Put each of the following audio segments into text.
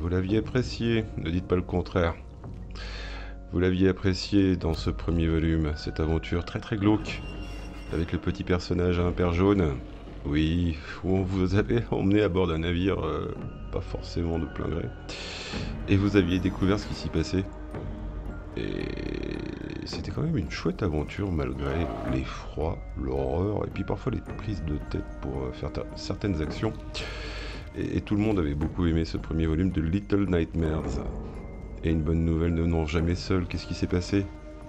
Vous l'aviez apprécié, ne dites pas le contraire. Vous l'aviez apprécié dans ce premier volume, cette aventure très très glauque, avec le petit personnage à un père jaune. Oui, où on vous avait emmené à bord d'un navire, pas forcément de plein gré, et vous aviez découvert ce qui s'y passait. Et c'était quand même une chouette aventure malgré l'effroi, l'horreur et puis parfois les prises de tête pour faire certaines actions. Et tout le monde avait beaucoup aimé ce premier volume de Little Nightmares. Et une bonne nouvelle ne n'ont jamais seul. Qu'est-ce qui s'est passé?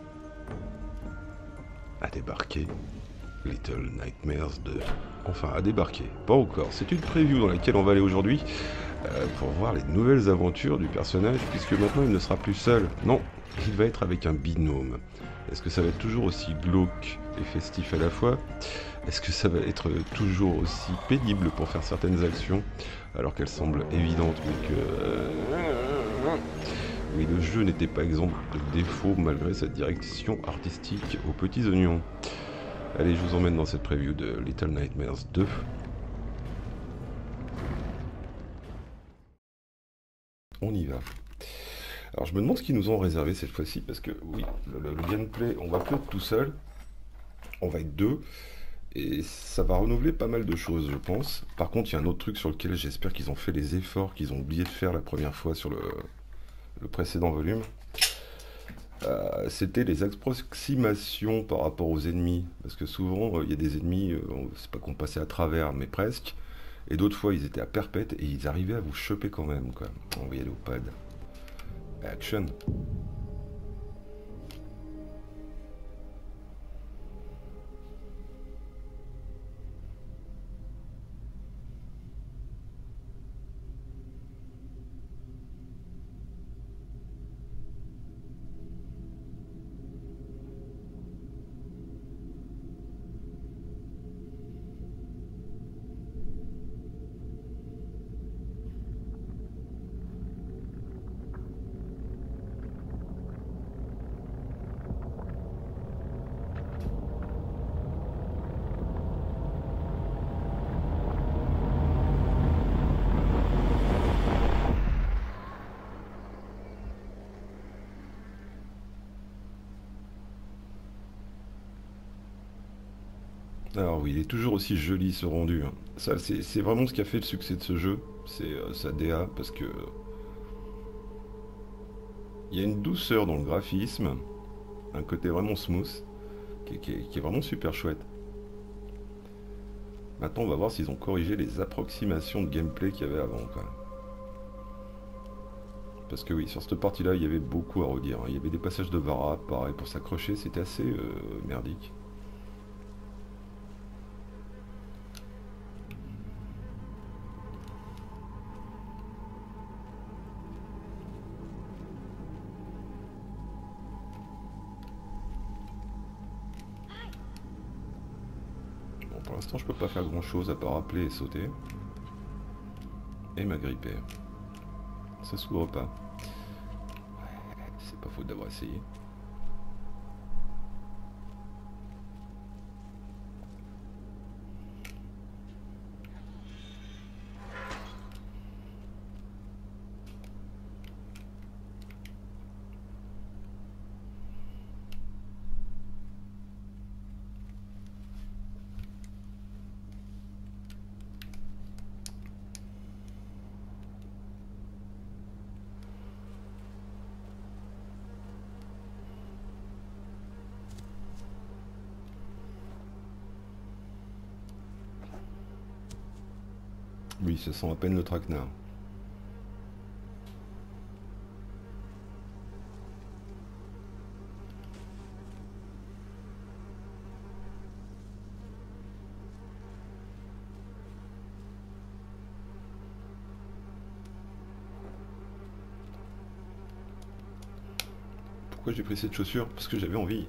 A débarqué Little Nightmares 2. Enfin, à débarquer. Pas encore. C'est une preview dans laquelle on va aller aujourd'hui pour voir les nouvelles aventures du personnage, puisque maintenant il ne sera plus seul. Non, il va être avec un binôme. Est-ce que ça va être toujours aussi glauque et festif à la fois? Est-ce que ça va être toujours aussi pénible pour faire certaines actions, alors qu'elles semblent évidentes, mais que... Oui, le jeu n'était pas exempt de défauts malgré sa direction artistique aux petits oignons. Allez, je vous emmène dans cette preview de Little Nightmares 2. On y va. Alors je me demande ce qu'ils nous ont réservé cette fois-ci, parce que oui, le gameplay, on va plus être tout seul, on va être deux, et ça va renouveler pas mal de choses, je pense. Par contre, il y a un autre truc sur lequel j'espère qu'ils ont fait les efforts qu'ils ont oublié de faire la première fois sur le précédent volume. C'était les approximations par rapport aux ennemis. Parce que souvent, il y a des ennemis, c'est pas qu'on passait à travers, mais presque. Et d'autres fois, ils étaient à perpète et ils arrivaient à vous choper quand même, quoi. On va y aller au pad. Action. Alors oui, il est toujours aussi joli ce rendu, hein. Ça, c'est vraiment ce qui a fait le succès de ce jeu. C'est sa DA, parce que il y a une douceur dans le graphisme, un côté vraiment smooth, qui est vraiment super chouette. Maintenant, on va voir s'ils ont corrigé les approximations de gameplay qu'il y avait avant, quoi. Parce que oui, sur cette partie-là, il y avait beaucoup à redire, hein. Il y avait des passages de Vara, pareil, pour s'accrocher, c'était assez merdique. Bon, pour l'instant, je peux pas faire grand-chose à part appeler et sauter. Et m'agripper. Ça s'ouvre pas. C'est pas faute d'avoir essayé. Oui, ça sent à peine le traquenard. Pourquoi j'ai pris cette chaussure? Parce que j'avais envie.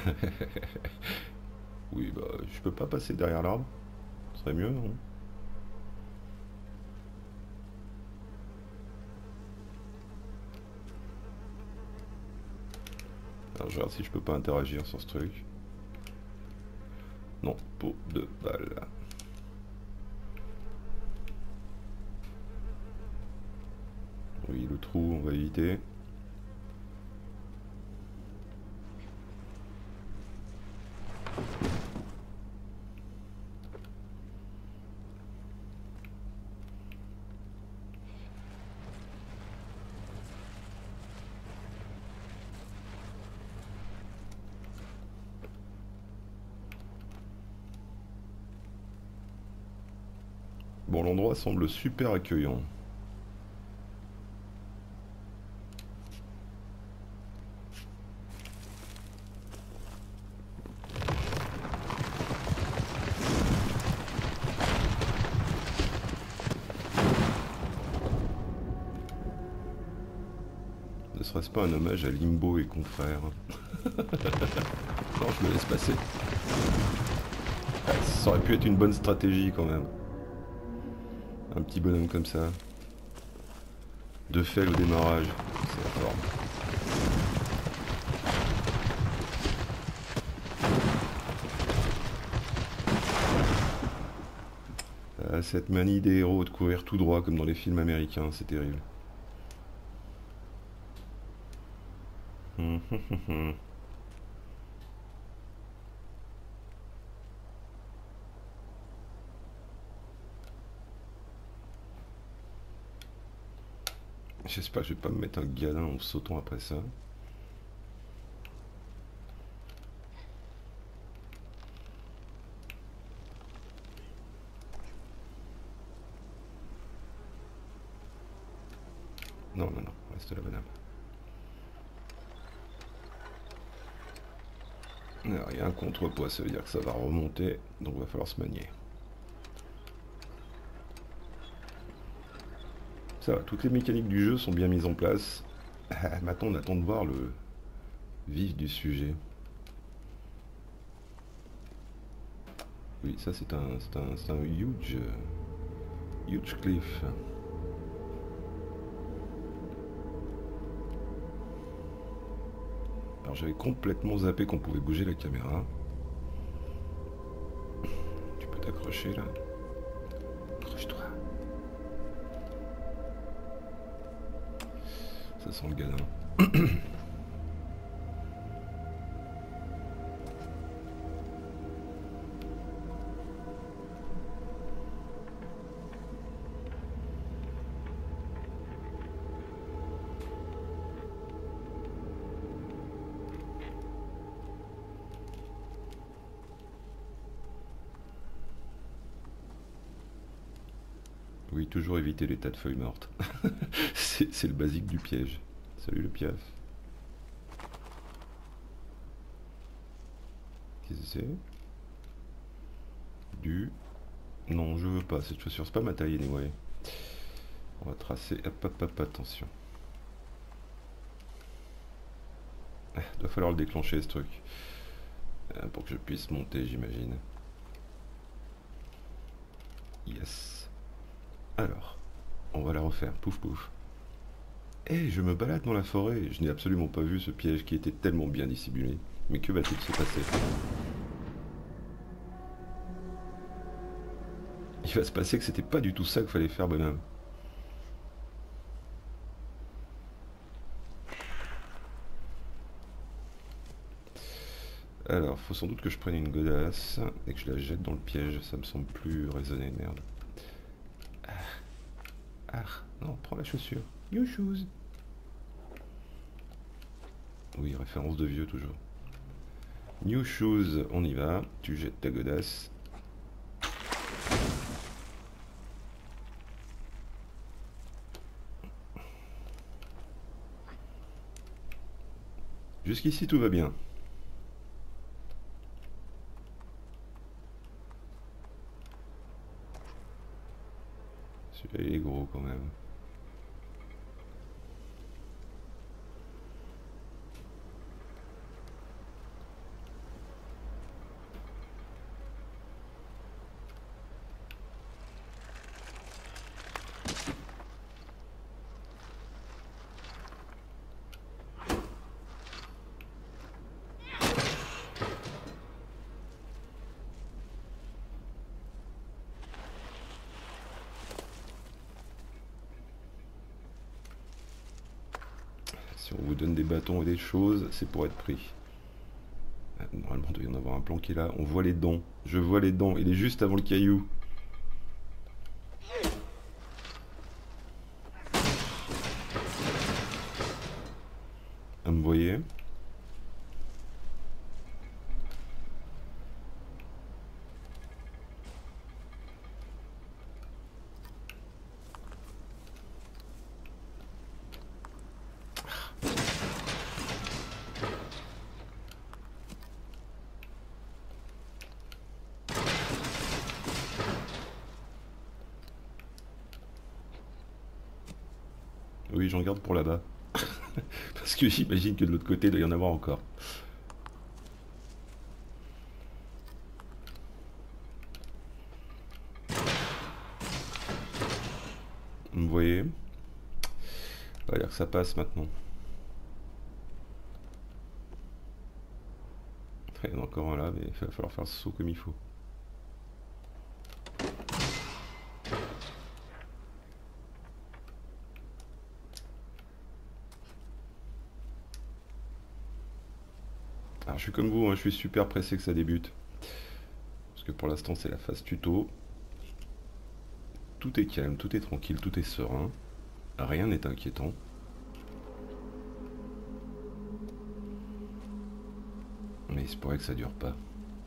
Oui, bah, je peux pas passer derrière l'arbre. Ce serait mieux, non? Alors, je regarde si je peux pas interagir sur ce truc. Non, pot de balle. Oui, le trou, on va éviter. Bon, l'endroit semble super accueillant. Ne serait-ce pas un hommage à Limbo et confrères? Non, je me laisse passer. Ouais, ça aurait pu être une bonne stratégie quand même. Un petit bonhomme comme ça. Deux fails au démarrage. C'est la forme. Cette manie des héros de courir tout droit comme dans les films américains, c'est terrible. J'espère que je vais pas me mettre un gadin en sautant après ça. Non, non, non, reste là, madame. Alors, il y a un contrepoids, ça veut dire que ça va remonter, donc il va falloir se manier. Ça va, toutes les mécaniques du jeu sont bien mises en place. Maintenant, on attend de voir le vif du sujet. Oui, ça c'est un huge cliff. Alors j'avais complètement zappé qu'on pouvait bouger la caméra. Tu peux t'accrocher là. Accroche-toi. Ça sent le gadin. Oui, toujours éviter les tas de feuilles mortes. C'est le basique du piège. Salut le piaf. Qu'est-ce que c'est? Du... Non, je veux pas. Cette chaussure, c'est pas ma taille, anyway. On va tracer... Hop, hop, hop, attention. Il doit falloir le déclencher, ce truc. Pour que je puisse monter, j'imagine. Yes. Alors, on va la refaire. Pouf, pouf. Eh, je me balade dans la forêt. Je n'ai absolument pas vu ce piège qui était tellement bien dissimulé. Mais que va-t-il se passer? Il va se passer que c'était pas du tout ça qu'il fallait faire, bonhomme. Alors, faut sans doute que je prenne une godasse et que je la jette dans le piège. Ça me semble plus raisonné, merde. Ah, non, prends la chaussure. New shoes. Oui, référence de vieux toujours. New shoes, on y va. Tu jettes ta godasse. Jusqu'ici, tout va bien. Celui-là, il est gros quand même. Si on vous donne des bâtons et des choses, c'est pour être pris. Normalement, il doit y en avoir un planqué là. On voit les dents. Je vois les dents. Il est juste avant le caillou. Ah, vous voyez? Oui, j'en garde pour là-bas. Parce que j'imagine que de l'autre côté, il doit y en avoir encore. Vous voyez? On va dire que ça passe maintenant. Il y en a encore un là, mais il va falloir faire le saut comme il faut. Alors je suis comme vous, hein, je suis super pressé que ça débute. Parce que pour l'instant c'est la phase tuto. Tout est calme, tout est tranquille, tout est serein. Rien n'est inquiétant. Mais il se pourrait que ça dure pas.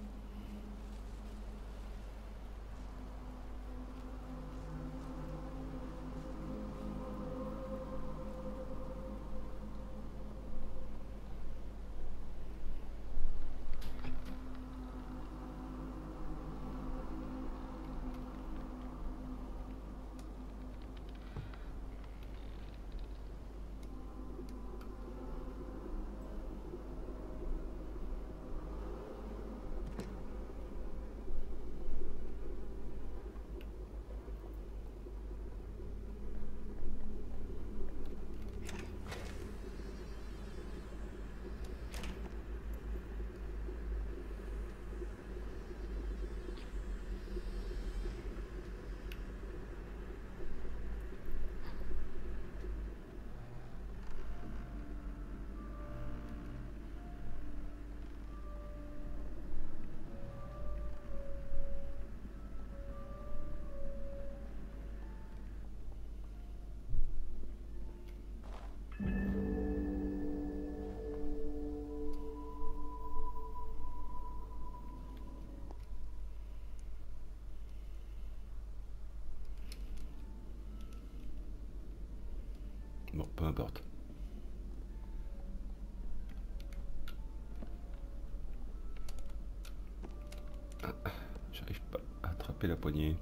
Bon, peu importe. J'arrive pas à attraper la poignée.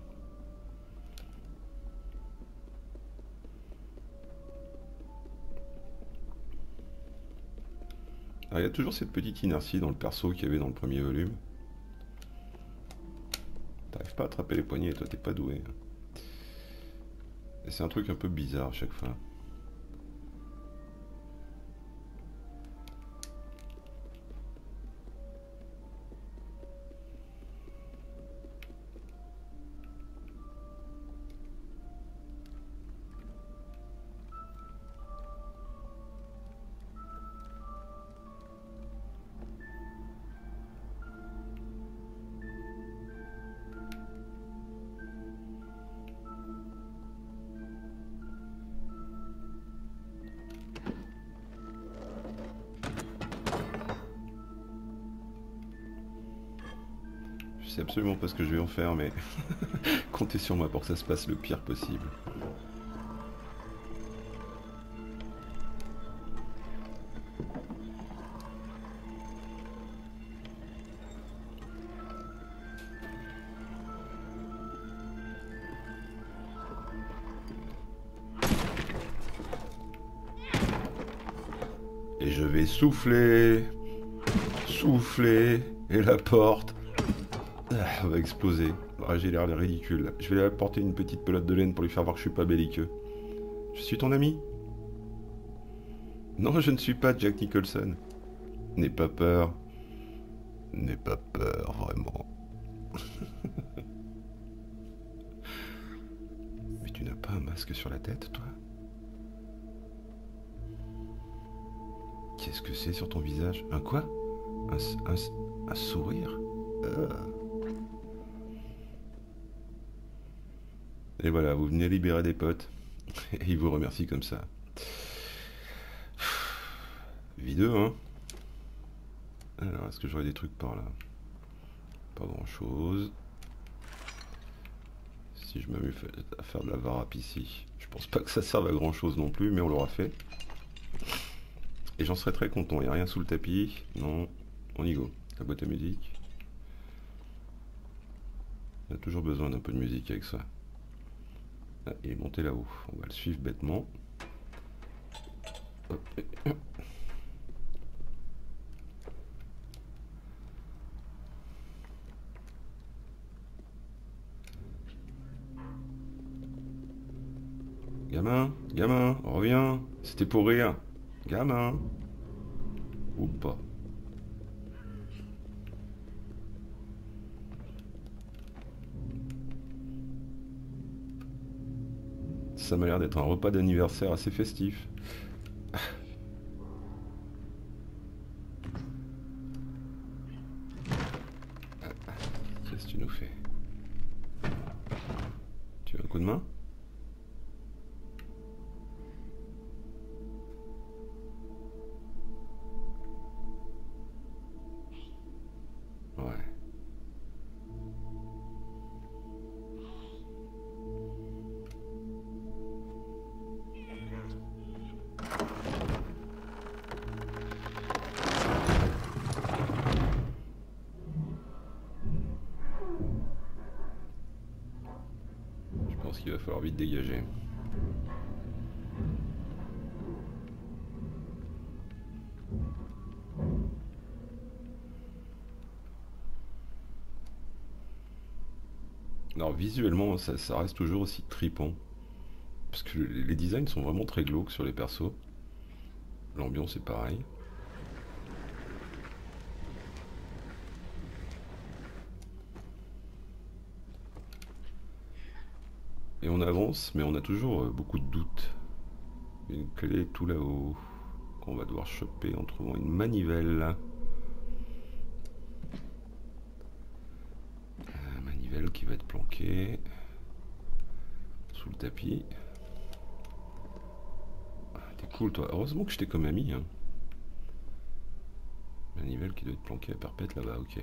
Alors, il y a toujours cette petite inertie dans le perso qu'il y avait dans le premier volume. T'arrives pas à attraper les poignets et toi t'es pas doué. Et c'est un truc un peu bizarre à chaque fois. Je sais absolument pas ce que je vais en faire, mais comptez sur moi pour que ça se passe le pire possible. Et je vais souffler, souffler, et la porte va exploser. Ah, j'ai l'air ridicule. Je vais lui apporter une petite pelote de laine pour lui faire voir que je suis pas belliqueux. Je suis ton ami? Non, je ne suis pas Jack Nicholson. N'aie pas peur. N'aie pas peur, vraiment. Mais tu n'as pas un masque sur la tête, toi? Qu'est-ce que c'est sur ton visage? Un quoi? Un sourire? Et voilà, vous venez libérer des potes. Et ils vous remercient comme ça. Videux, hein? Alors, est-ce que j'aurais des trucs par là? Pas grand-chose. Si je m'amuse à faire de la varap ici, je pense pas que ça serve à grand-chose non plus, mais on l'aura fait. Et j'en serais très content. Il n'y a rien sous le tapis. Non, on y go. La boîte à musique. On a toujours besoin d'un peu de musique avec ça. Ah, il est monté là-haut. On va le suivre bêtement. Hop. Gamin, reviens. C'était pour rire. Gamin. Ou pas. Ça m'a l'air d'être un repas d'anniversaire assez festif. Qu'est-ce que tu nous fais? Tu veux un coup de main? Ouais. Je pense qu'il va falloir vite dégager. Alors visuellement, ça reste toujours aussi tripant. Parce que les designs sont vraiment très glauques sur les persos. L'ambiance est pareil. Et on avance, mais on a toujours beaucoup de doutes. Une clé tout là-haut qu'on va devoir choper en trouvant une manivelle. Manivelle qui va être planquée sous le tapis. Ah, t'es cool toi. Heureusement que je t'ai comme ami. Hein. Manivelle qui doit être planquée à perpète là-bas, ok.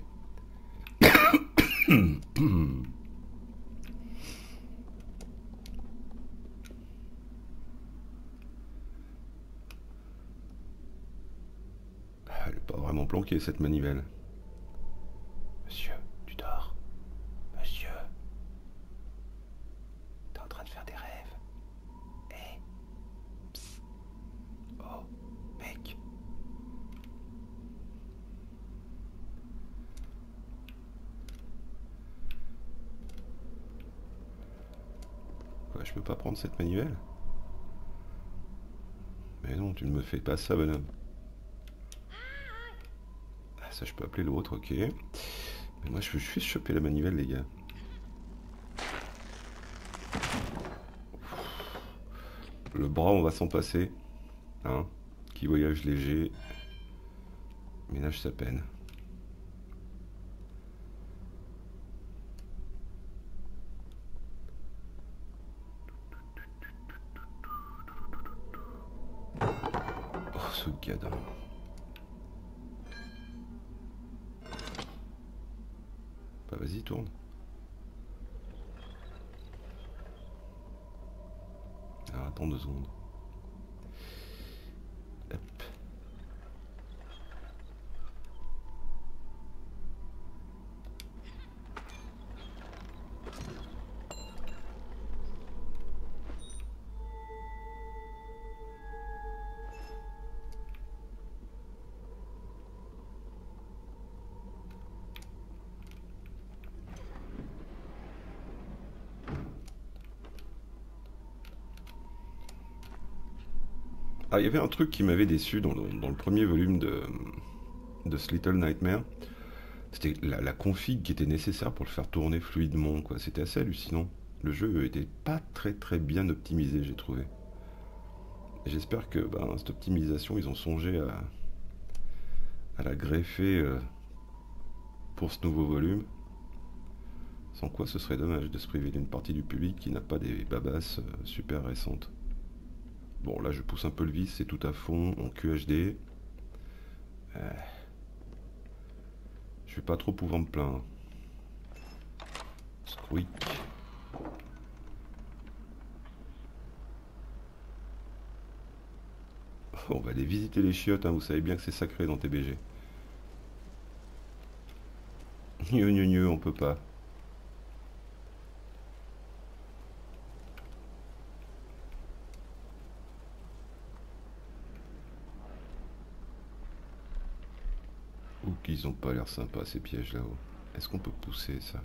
Elle n'est pas vraiment planquée cette manivelle. Monsieur, tu dors? Monsieur, t'es en train de faire des rêves? Hé, psst. Oh, mec. Quoi, je peux pas prendre cette manivelle? Mais non, tu ne me fais pas ça, bonhomme. Ah, ça, je peux appeler l'autre, ok. Mais moi, je veux juste choper la manivelle, les gars. Le bras, on va s'en passer. Hein, qui voyage léger ménage sa peine. Oh, ce gadin. Bah, vas-y, tourne. Alors, attends 2 secondes. Hop. Ah, il y avait un truc qui m'avait déçu dans le premier volume de ce Little Nightmare. C'était la config qui était nécessaire pour le faire tourner fluidement, quoi. C'était assez hallucinant. Le jeu était pas très bien optimisé, j'ai trouvé. J'espère que cette optimisation, ils ont songé à la greffer pour ce nouveau volume. Sans quoi ce serait dommage de se priver d'une partie du public qui n'a pas des babasses super récentes. Bon là je pousse un peu le vis, c'est tout à fond en QHD. Je vais pas trop pouvoir me plaindre. Squeak. On va aller visiter les chiottes, hein, vous savez bien que c'est sacré dans TBG. Gneu, on peut pas. Ou qu'ils ont pas l'air sympas ces pièges là-haut. Est-ce qu'on peut pousser ça?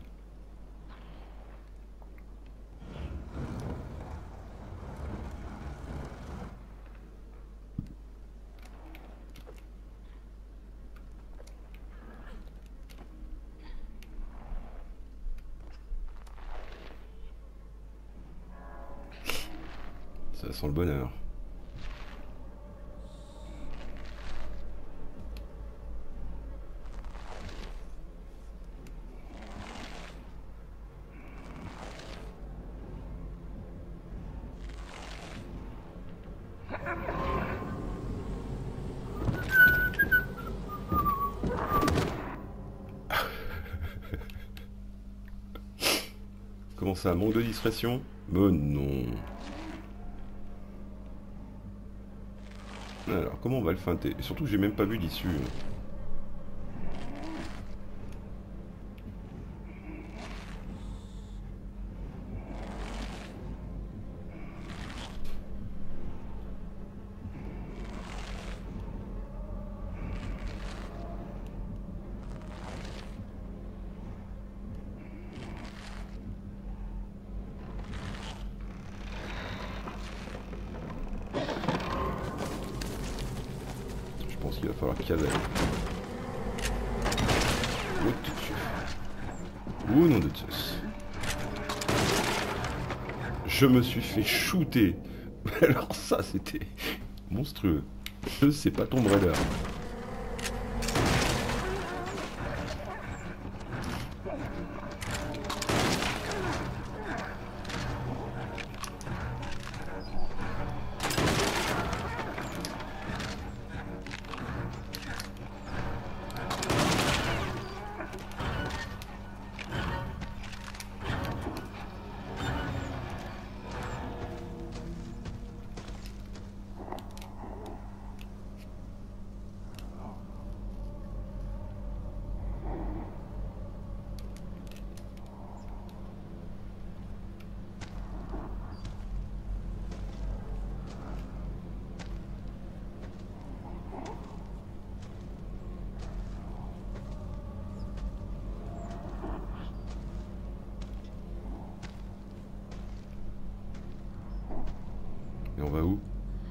Ça sent le bonheur. Comment ça, manque de discrétion? Mais non. Alors, comment on va le feinter? Et surtout, j'ai même pas vu l'issue. Je pense qu'il va falloir cavaler. Ouh, nom de Zeus. Je me suis fait shooter. Alors ça, c'était monstrueux. C'est pas Tomb Raider. Et on va où?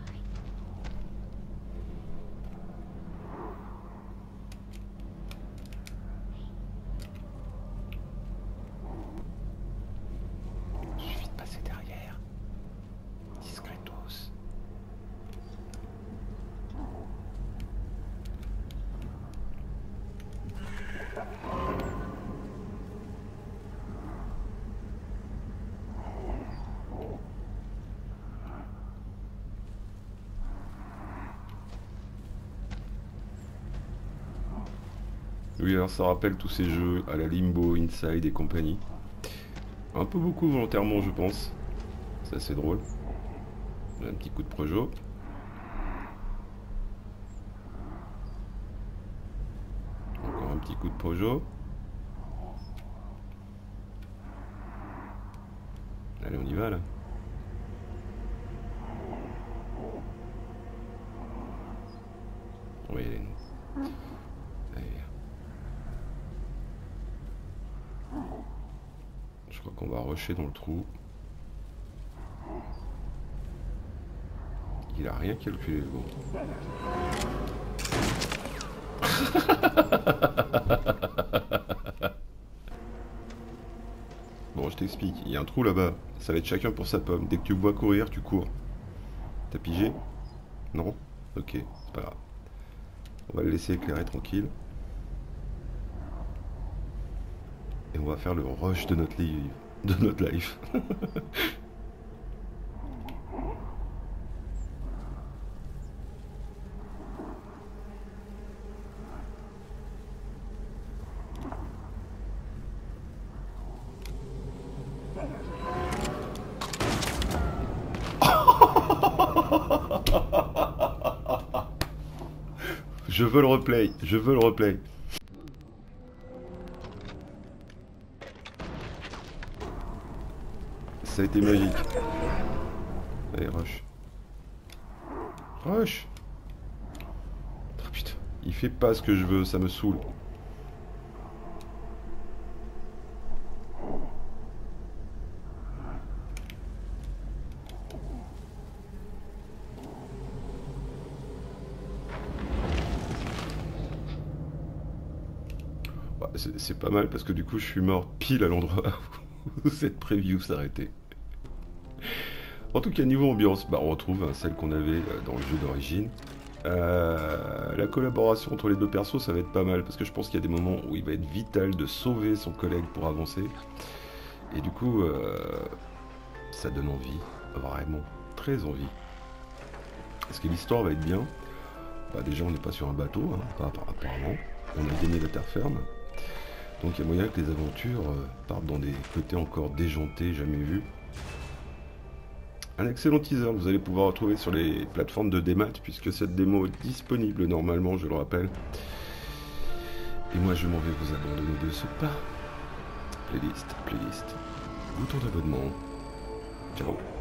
Il suffit de passer derrière. Discretos. Oui, alors ça rappelle tous ces jeux à la Limbo, Inside et compagnie. Un peu beaucoup volontairement, je pense. C'est assez drôle. Un petit coup de projo. Encore un petit coup de projo. Allez, on y va là. Oui, allez. Je crois qu'on va rusher dans le trou. Il a rien calculé, le gros. Bon, je t'explique. Il y a un trou là-bas. Ça va être chacun pour sa pomme. Dès que tu me vois courir, tu cours. T'as pigé? Non? Ok, c'est pas grave. On va le laisser éclairer tranquille. Et on va faire le rush de notre live. De notre life. Je veux le replay, je veux le replay. Ça a été magique. Allez, rush. Rush. Oh putain, il fait pas ce que je veux, ça me saoule. C'est pas mal parce que du coup je suis mort pile à l'endroit où cette preview s'arrêtait. En tout cas niveau ambiance, bah, on retrouve celle qu'on avait dans le jeu d'origine. La collaboration entre les deux persos ça va être pas mal parce que je pense qu'il y a des moments où il va être vital de sauver son collègue pour avancer. Et du coup ça donne envie, vraiment très envie. Est-ce que l'histoire va être bien? Bah, déjà on n'est pas sur un bateau, hein, pas apparemment. On a gagné la terre ferme. Donc il y a moyen que les aventures partent dans des côtés encore déjantés, jamais vus. Un excellent teaser, vous allez pouvoir retrouver sur les plateformes de démat, puisque cette démo est disponible normalement, je le rappelle. Et moi je m'en vais vous abandonner de ce pas. Playlist, bouton d'abonnement. Ciao.